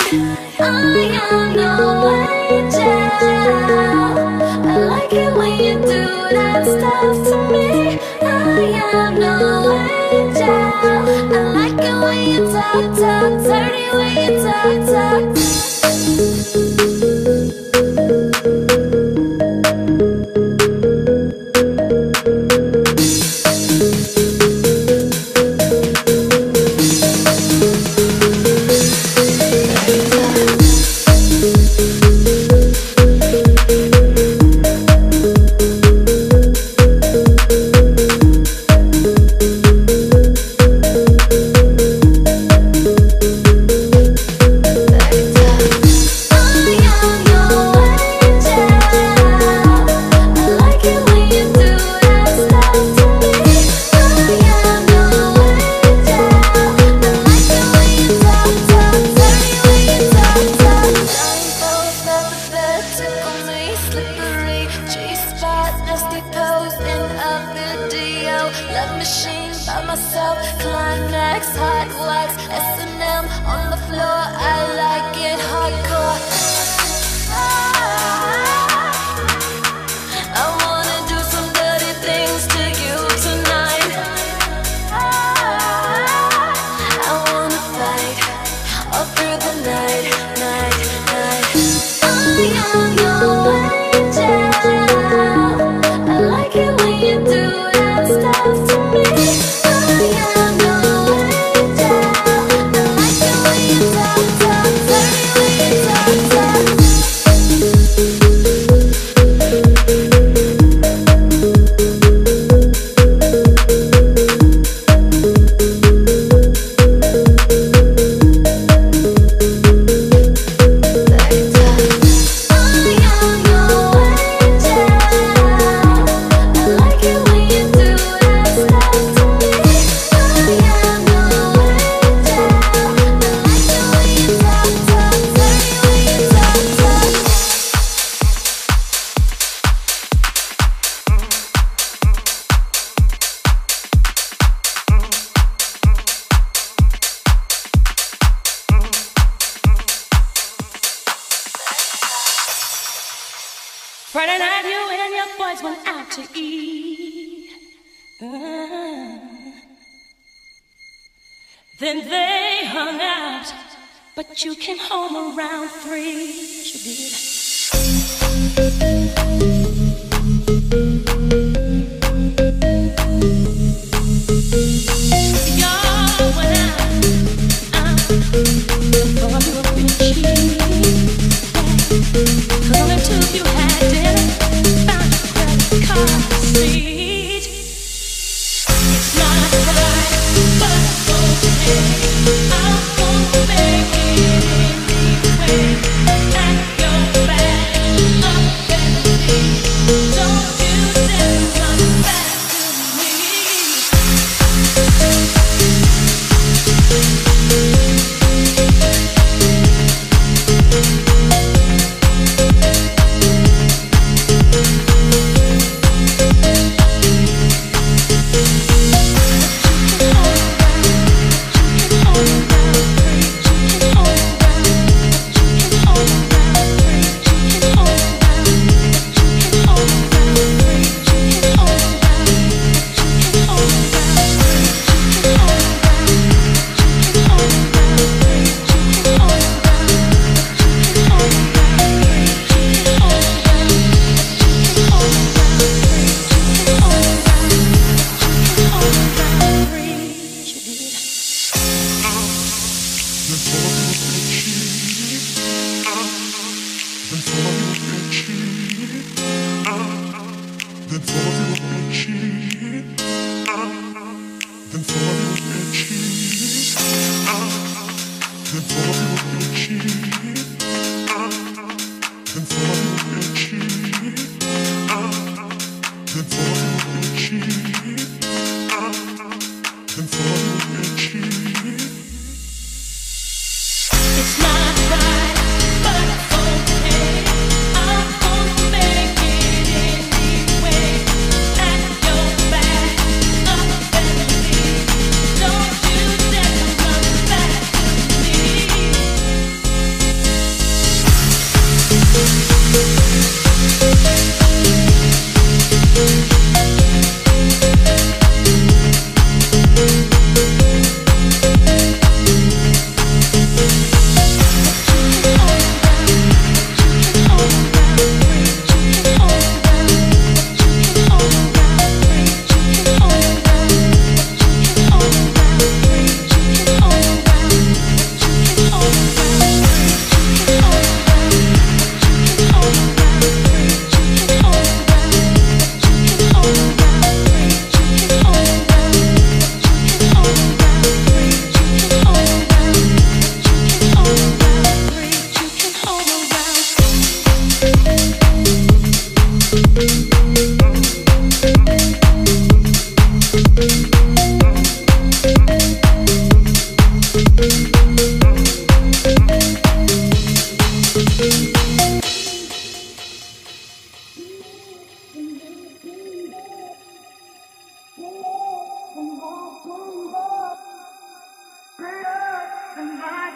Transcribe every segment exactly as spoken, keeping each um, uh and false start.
Friday night you and your boys went out to eat. Uh, then they hung out, but you came home around three. You did. Y'all went out, uh, for you were pretty cheap. Cause only two of you had dinner, found your credit card receipt. It's not right, but okay. I'm gonna make it anyway. Pack your bag up and leave. Don't you dare come back to me.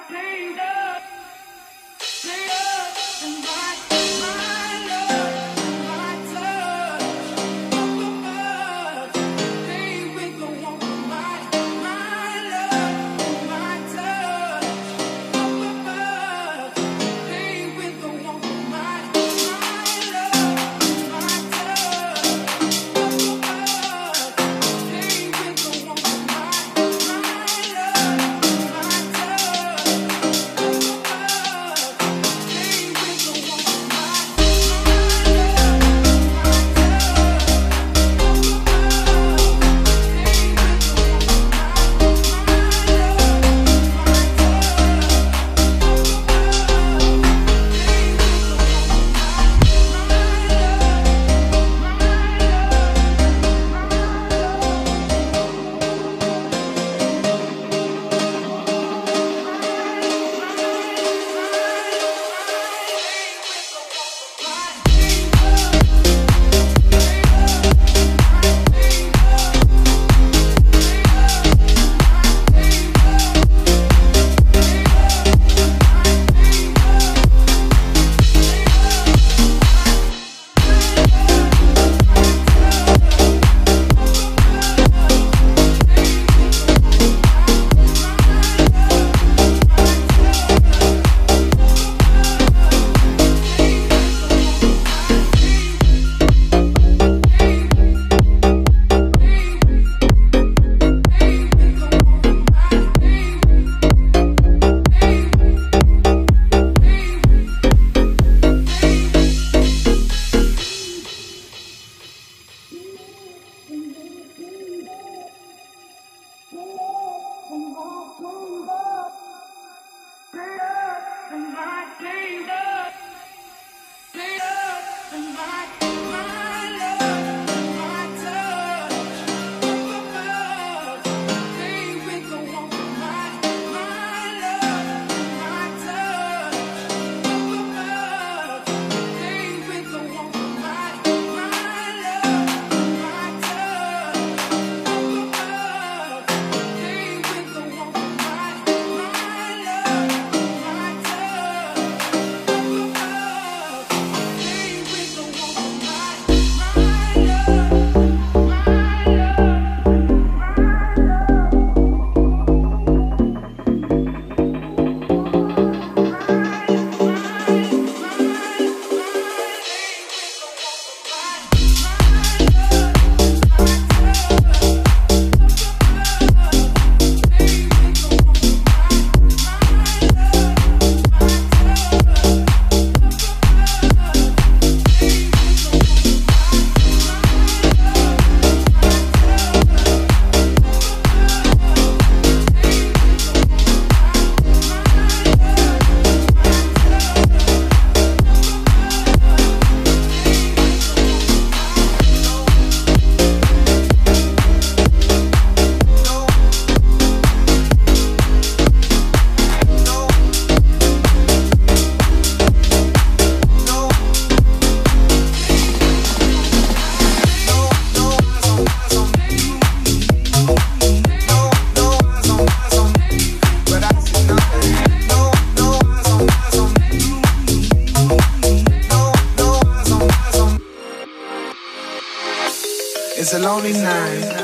It's a lonely night.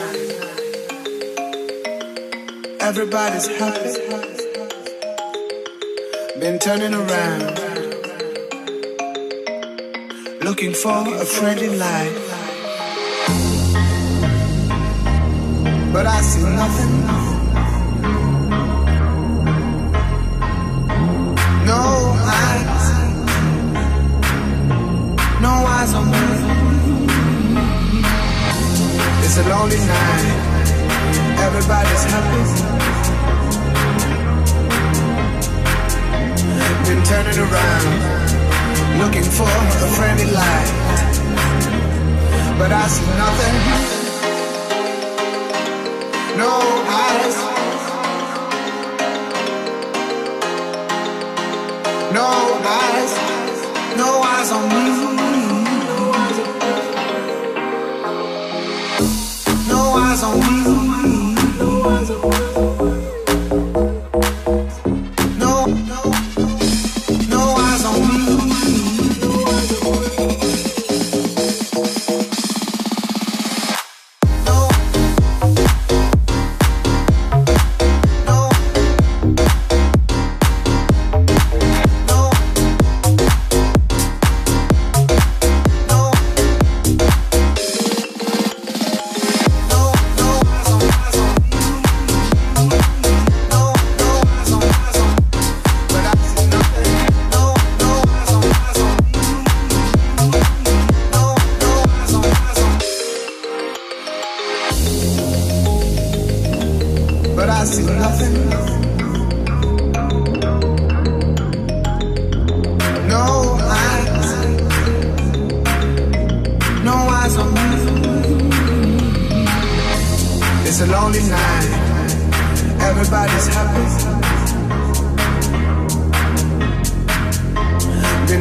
Everybody's happy. Been turning around, looking for a friendly light, but I see nothing. No eyes, no eyes on me. It's a lonely night. Everybody's happy. Been turning around, looking for a friendly light, but I see nothing. No eyes, no eyes, no eyes on me. No eyes on me. No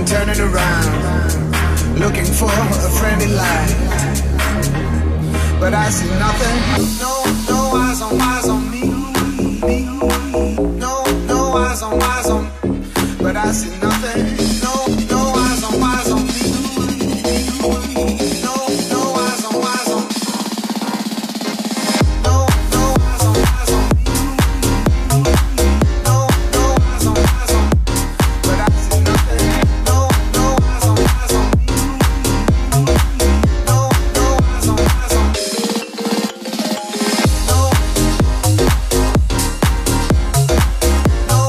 turning around, looking for a friendly light, but I see nothing. No, no eyes on eyes on me, me. No, no eyes on eyes on, but I see nothing. No, no eyes on eyes on me, no, no eyes on eyes on. No, no eyes on eyes on me. No, no eyes on eyes on, but I see nothing. No, no eyes on eyes on me. No, no eyes on eyes on. No, no,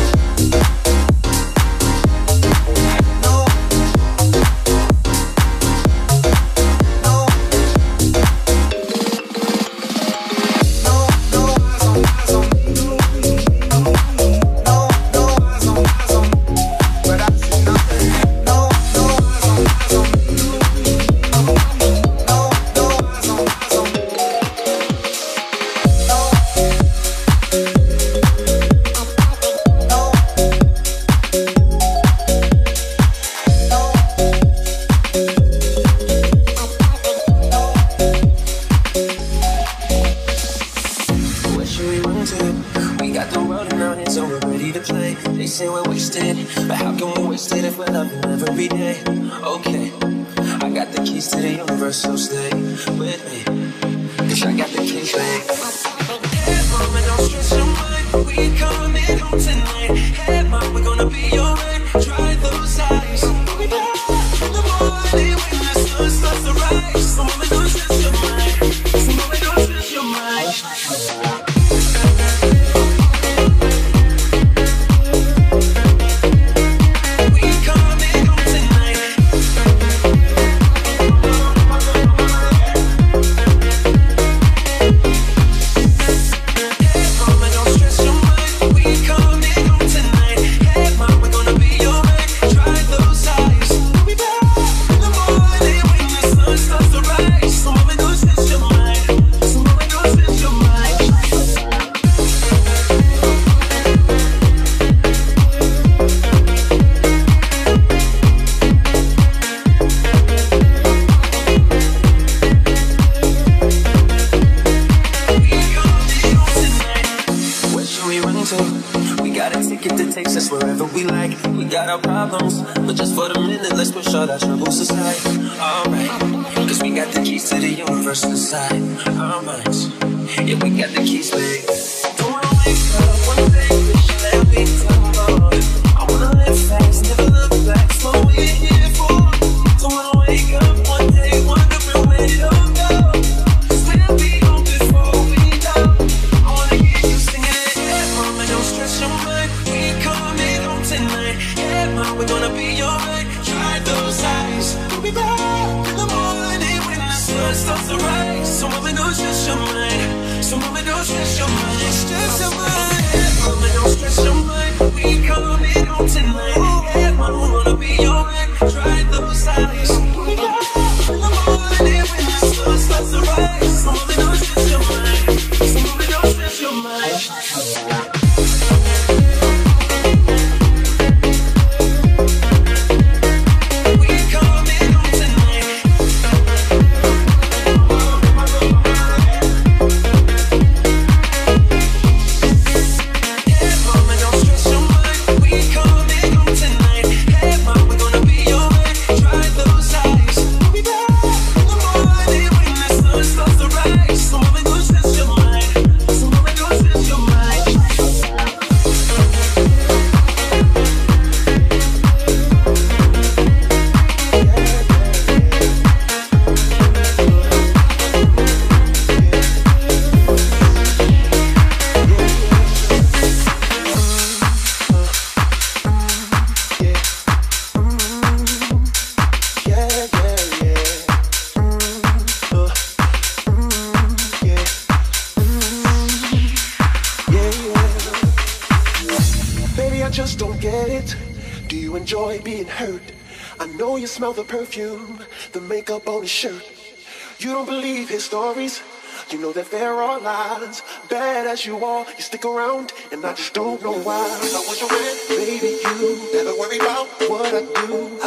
Smell the perfume, the makeup on his shirt. You don't believe his stories. You know that there are lies. Bad as you are, you stick around, and I just don't know why. I was your man, baby, you never worry about what I do.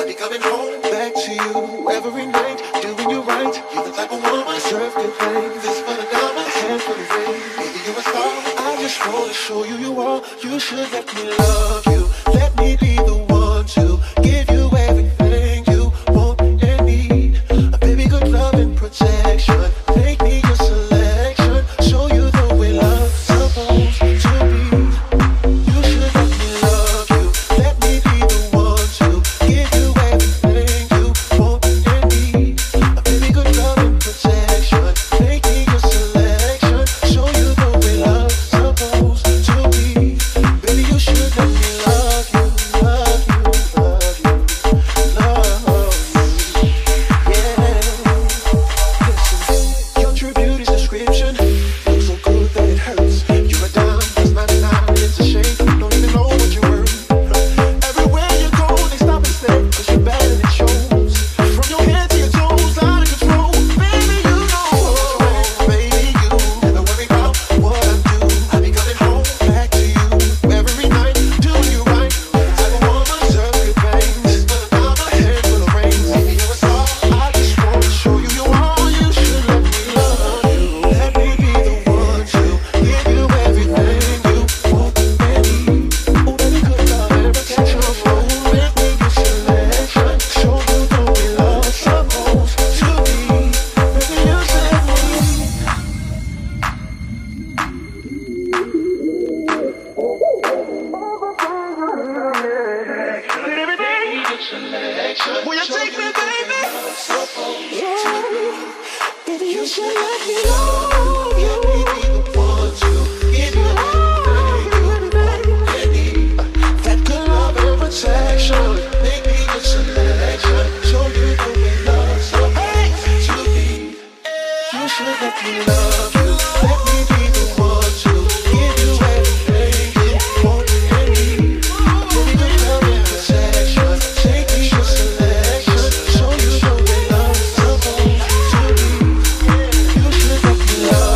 Will you take me, baby? Yeah, baby, you should let me know. Let me be the one to give you everything you need. That good love and protection. Make me your selection. Show you the way love so hate to be. You should let me love you. Let me be the one to give you everything you want and need. Baby, good love and protection. Take me your selection. Show you the way love is supposed to be. You should let me love.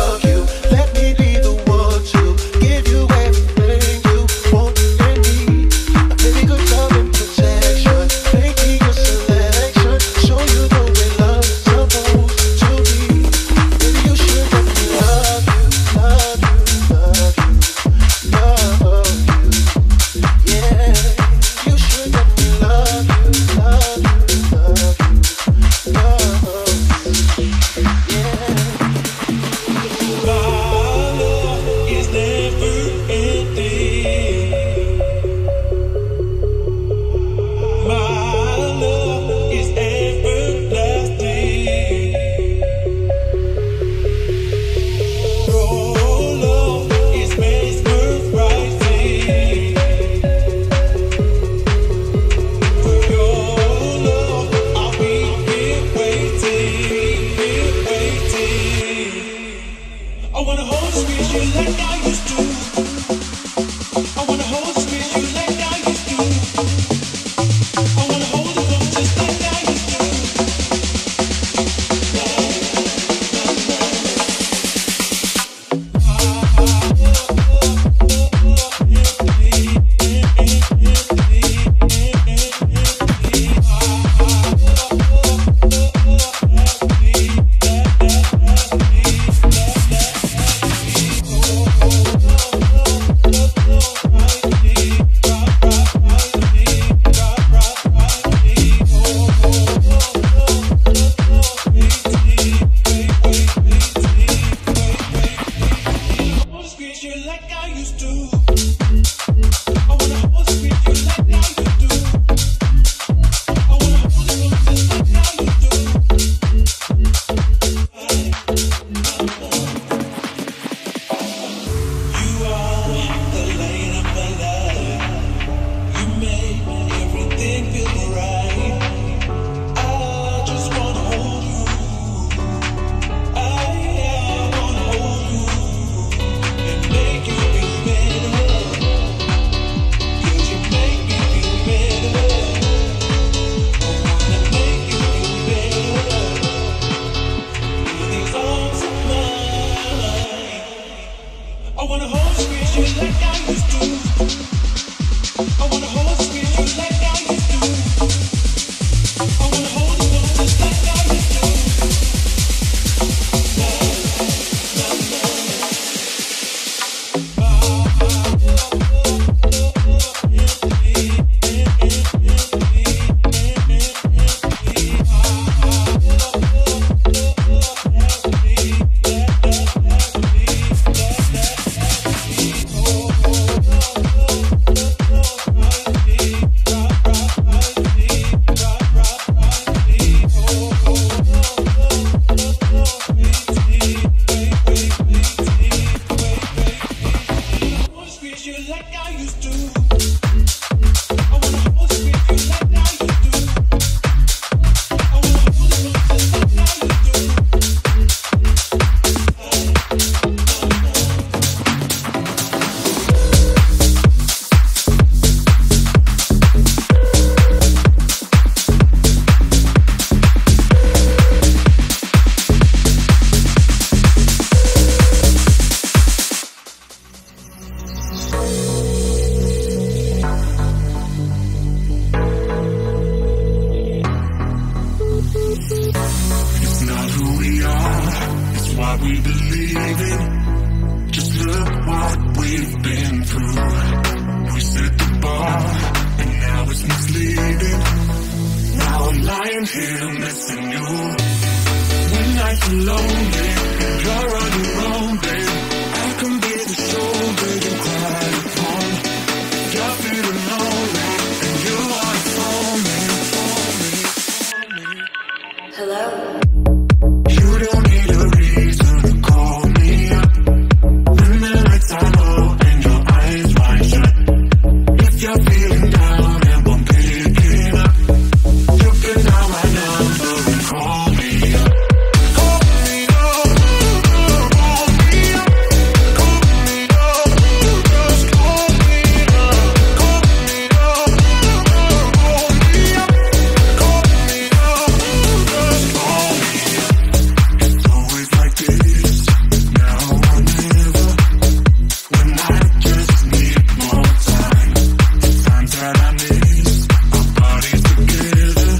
lying here missing you. When nights are lonely and you're on your own, babe, I can be the shoulder you cry upon. You're feeling lonely and you wanna phone me, phone me, phone me. Hello? You don't need a reason to call me up when the lights are low and your eyes wide shut. If you're feeling down and won't pick it up, you can dial my number and call me up. Call me up, call me up, call me up, just call me up. Call me up, call me up, call me up, just call me up. It's always like this, now or never, when I just need more time. Times that I miss our bodies together,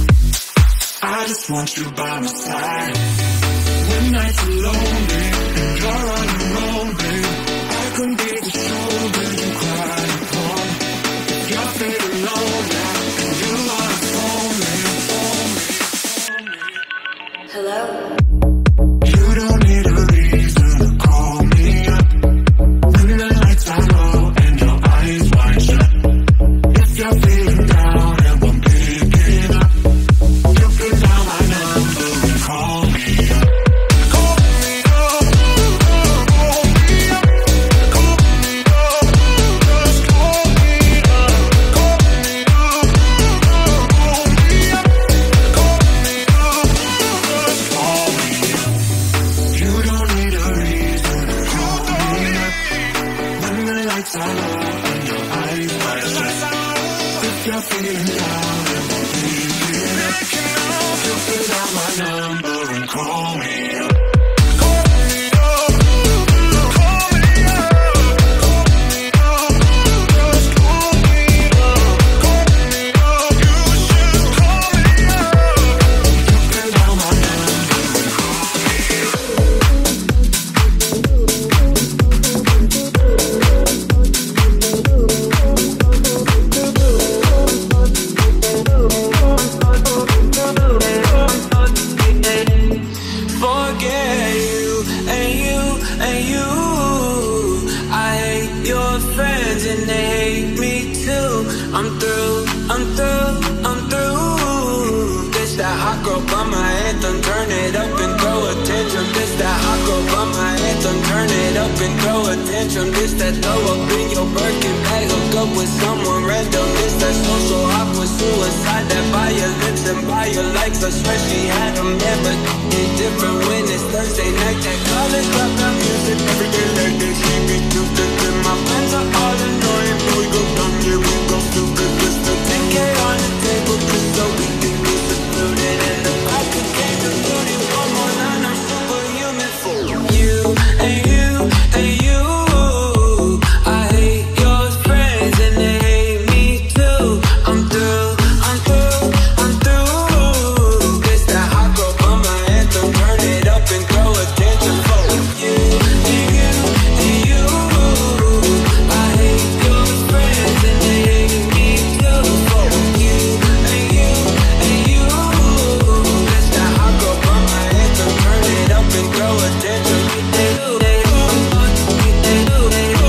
I just want you by my side. When nights are lonely and you're on your own, babe, I can be the shoulder you cry upon. If you're feeling lonely and you wanna phone me, phone me, phone me. Hello? You don't need a reason to call me up when the lights are low and your eyes wide shut. If you're feeling down and won't pick it up, you can dial my number and call me up. Call me up, call me up, call me up, just call me up. Call me up, call me up, call me up, just call me up. You don't need a reason to call me up when the lights are low and your eyes wide shut. If you're feeling down and won't pick it up, you can dial my number and call me up. Call me up, call me up, call me up, just call me up. Call me up, you should call me up. You can dial my number and call me up. Forget you and you and you. I hate your friends and they hate me too. I'm through, I'm through, I'm through. This that hot girl by my anthem, turn it up and throw a tantrum. This that hot girl by my anthem, turn it up and throw a tantrum. This that throw up in your Birkin bag, hook up with someone random. This that social awkward suicide that buy your lips and buy your likes. I swear she had them there, but it's different when it's Thursday night. That college dropout music every day like this. She be stupid and my friends are all annoying, but we go dumb, yeah, we go stupid. Just to ten K on the table just so we can be secluded. And if I could gain the beauty one more line, I'm superhuman for you and you and you. I hate your friends and they hate me too. I'm through, I'm through, I'm through. This that hot girl by my anthem, turn it up and throw a tantrum for you and you and you. I hate your friends and they hate me too. For you and you and you. This that hot girl by my anthem, turn it up and throw a tantrum. They do, they do, they do, they do.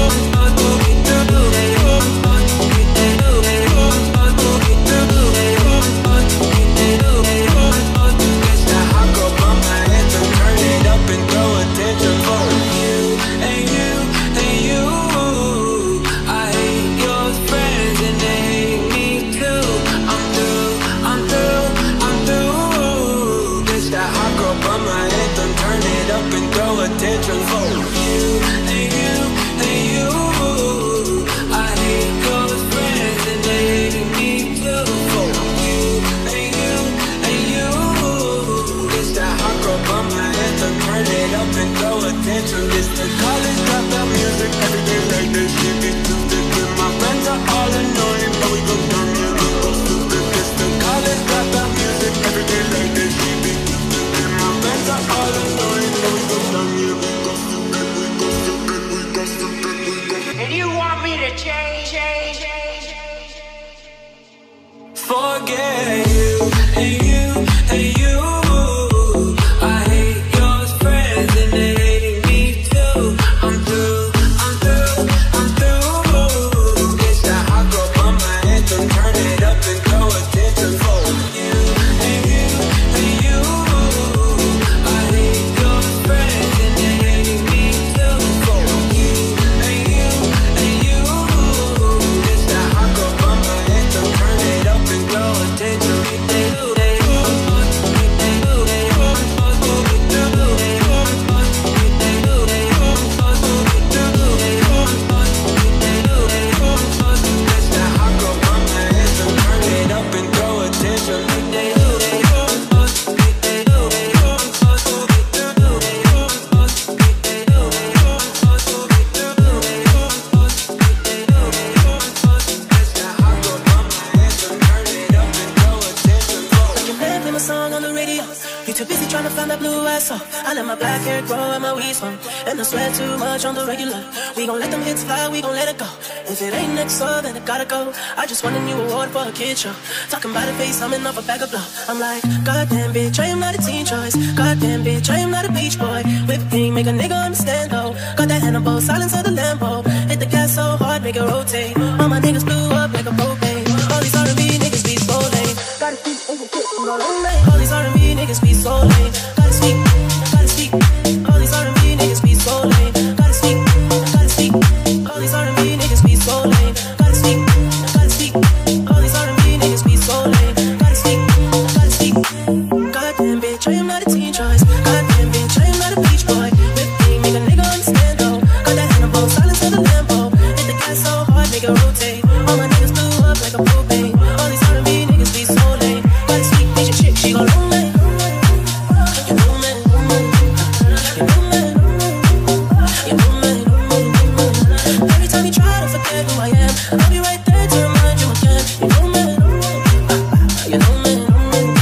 Attention for you and you and you. I hate your friends and they hate me too. For you and you and you. It's that hot girl by my anthem, turn it up and throw attention. It's the college dropout music every day like this. She be stupid and my friends are all annoying, but we go dumb, yeah, we go stupid. It's the college dropout music every day like this. She be stupid and my friends are all annoying, but we go dumb, yeah, we go stupid, we go stupid, we go stupid, we go stupid. And you want me to change, change, change? Forget you and you. to find that blue ass off. I let my black hair grow and my weed smoke. And I sweat too much on the regular. We gon' let them hits fly, we gon' let it go. If it ain't next door, then it gotta go. I just won a new award for a kid show. Talking about a face, I'm in off a bag of blow. I'm like, goddamn bitch, I am not a teen choice. Goddamn bitch, I am not a beach boy. Whip cream, make a nigga understand though. Got that Hannibal, silence of the Lambo. Hit the gas so hard, make it rotate. All my niggas blew up like a propane. All these R and B niggas be so lame. Gotta speak over quick, I'm all on lane. All these R and B niggas be so lame. Gotta speak, gotta speak. All these R and B niggas be so lame. Gotta speak, gotta speak. All these R and B niggas be so lame. Gotta speak, gotta speak. All these R and B niggas be so lame. Gotta speak, gotta speak. Goddamn bitch, I am not a teen choice. Goddamn bitch, I am not a beach boy. Whip cream, make a nigga understand though. Got that Hannibal, silence of the Lambo. Hit the gas so hard, make it rotate. All my niggas blew up like a propane. All these R and B niggas be so lame. Gotta speak, bitch, a chick, she gon' long lane. You know me, you know me, you know me, you know me, you know me. Every time you try to forget who I am, I'll be right there to remind you again. You know me, you know me, you know me.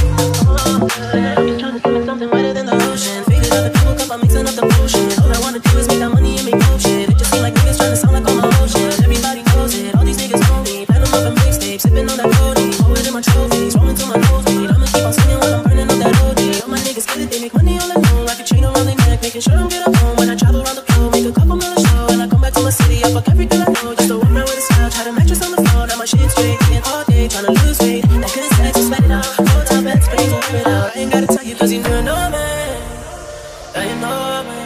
I'm trying to see me something wetter than the ocean. Faded out the people cup, I'm mixing up the potion. All I wanna do is make that money and make dope shit. It just seem like niggas trying to sound like all my ocean. Everybody knows it, all these niggas know me. Plan them up and mixtape, sipping on that codeine. Hold it in my trophies, rolling to my nosebleed. I'ma keep on singing while I'm burning up that O D. All my niggas get it, they make money all alone. Like a chain around their neck, making sure I'm get up home. When I travel around the globe, make a couple million show. And I come back to my city, I fuck everything I know. Just to walk around with a smile, try to mattress on the floor. Now my shit straight, eating all day, trying to lose weight. That good sex, so sweat it out. Full time bed, space, we'll wear it out. I ain't gotta tell you, cause you know me. Yeah, you know me.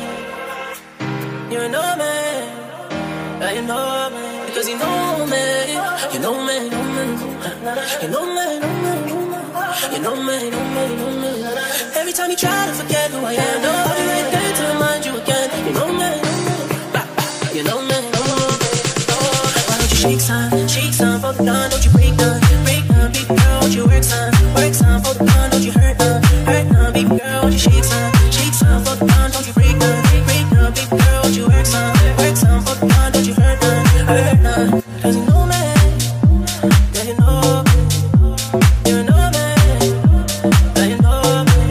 You know me. Yeah, you know me. Because you know me. You know me, you know me. You know me, you know me. You know me, you know me, you know me. Every time you try to forget who I am, I'll be right there to remind you again. You know me, you know me, you know me. Why don't you shake some, shake some for the gun, don't you break none, break none, baby girl, don't you work some, work some for the gun, don't you hurt none, hurt none, baby girl, don't you shake some, shake some for the gun, don't you break none, break none, baby girl, don't you work some, work some for the gun, don't you hurt none, hurt none. Cause you know me, yeah you know me, you know me, yeah you know me.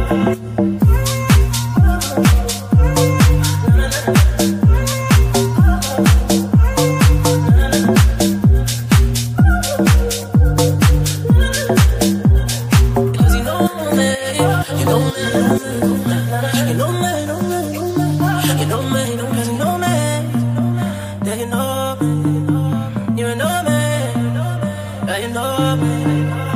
Because you know me, you know me, you know me, you know me, you know me, you know me, you know me, yeah you know me, you know me, yeah you know me.